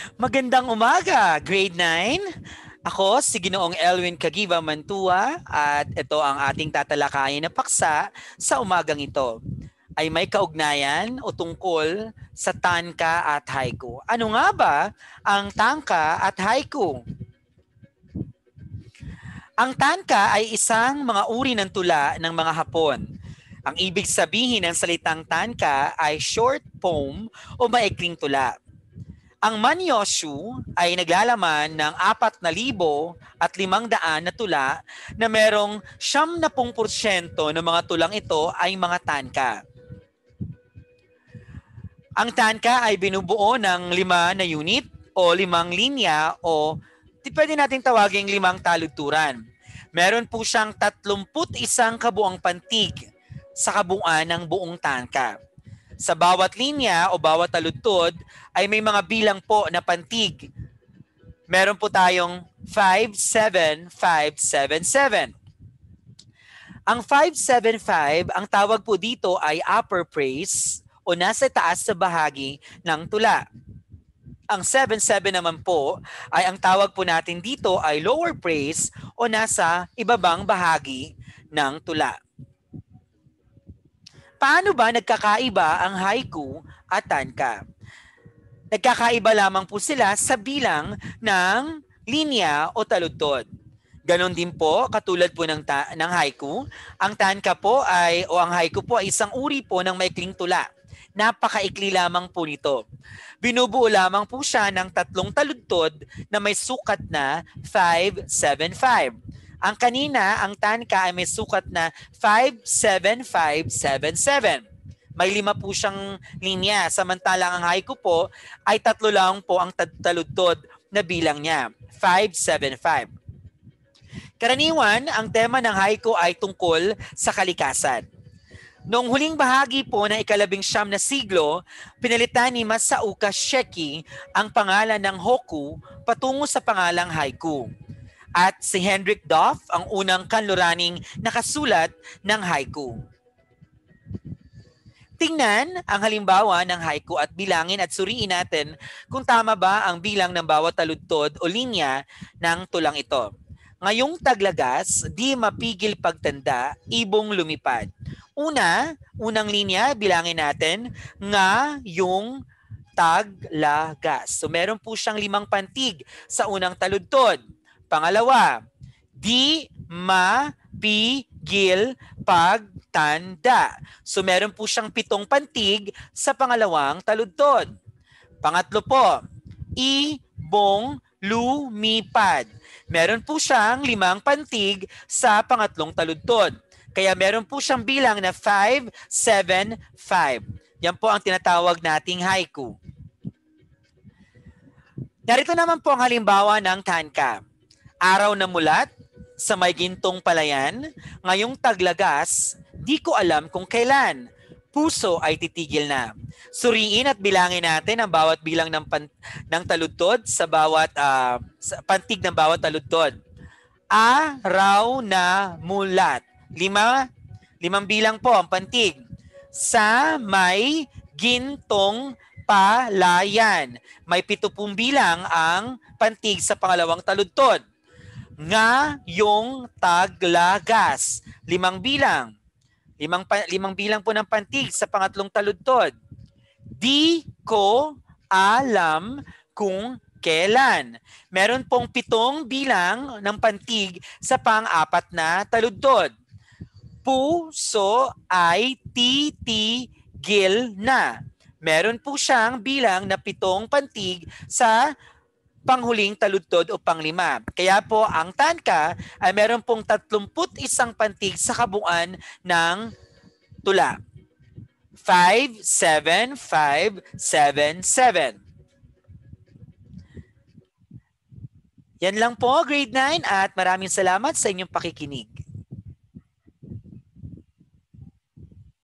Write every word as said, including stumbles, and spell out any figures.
Magandang umaga, Grade nine. Ako si Ginoong Elwin Cagiva Mantua at ito ang ating tatalakayin na paksa sa umagang ito. Ay may kaugnayan o tungkol sa tanka at haiku. Ano nga ba ang tanka at haiku? Ang tanka ay isang mga uri ng tula ng mga Hapon. Ang ibig sabihin ng salitang tanka ay short poem o maikling tula. Ang Manyoshu ay naglalaman ng apat na libo at limang daan na tula na merong siyam na pung porsyento ng mga tulang ito ay mga tanka. Ang tanka ay binubuo ng lima na unit o limang linya o pwede nating tawaging limang taludturan. Meron po siyang tatlumput isang kabuang pantig sa kabuuan ng buong tanka. Sa bawat linya o bawat taludtod ay may mga bilang po na pantig. Meron po tayong five, seven, five, seven, seven. Ang five, seven, five, ang tawag po dito ay upper phrase o nasa taas sa bahagi ng tula. Ang seven, seven naman po ay ang tawag po natin dito ay lower phrase o nasa ibabang bahagi ng tula. Paano ba nagkakaiba ang haiku at tanka? Nagkakaiba lamang po sila sa bilang ng linya o taludtod. Ganon din po, katulad po ng, ta- ng haiku, ang tanka po ay, o ang haiku po ay isang uri po ng maikling tula. Napakaikli lamang po nito. Binubuo lamang po siya ng tatlong taludtod na may sukat na five, seven, five. Ang kanina, ang tanka ay may sukat na five, seven, five, seven, seven. May lima po siyang linya. Samantalang ang haiku po ay tatlo lang po ang taludtod na bilang niya. five, seven, five. Karaniwan, ang tema ng haiku ay tungkol sa kalikasan. Noong huling bahagi po ng ikalabing siyam na siglo, pinalitan ni Masao Sheki ang pangalan ng Hoku patungo sa pangalang haiku. At si Hendrik Duff ang unang kanluraning nakasulat ng haiku. Tingnan ang halimbawa ng haiku at bilangin at suriin natin kung tama ba ang bilang ng bawat taludtod o linya ng tulang ito. Ngayong taglagas, di mapigil pagtanda, ibong lumipad. Una, unang linya, bilangin natin, nga yung taglagas. So meron po siyang limang pantig sa unang taludtod. Pangalawa, di mapigil pagtanda. So meron po siyang pitong pantig sa pangalawang taludtod. Pangatlo po, ibong lumipad. Meron po siyang limang pantig sa pangatlong taludtod. Kaya meron po siyang bilang na five, seven, five. Yan po ang tinatawag nating haiku. Narito naman po ang halimbawa ng tanka. Araw na mulat sa may gintong palayan, ngayong taglagas, di ko alam kung kailan. Puso ay titigil na. Suriin at bilangin natin ang bawat bilang ng, pan, ng taludtod sa bawat uh, sa pantig ng bawat taludtod. Araw na mulat. Lima, limang bilang po ang pantig. Sa may gintong palayan. May pitupung bilang ang pantig sa pangalawang taludtod. Ngayong taglagas. Limang bilang. Limang, limang bilang po ng pantig sa pangatlong taludtod. Di ko alam kung kailan. Meron pong pitong bilang ng pantig sa pang-apat na taludtod. Puso ay titigil na. Meron po siyang bilang na pitong pantig sa panghuling taludtod o panglima. Kaya po ang tanka ay meron pong tatlumput isang pantig sa kabuuan ng tula. five, seven, five, seven, seven. Yan lang po, grade nine, at maraming salamat sa inyong pakikinig.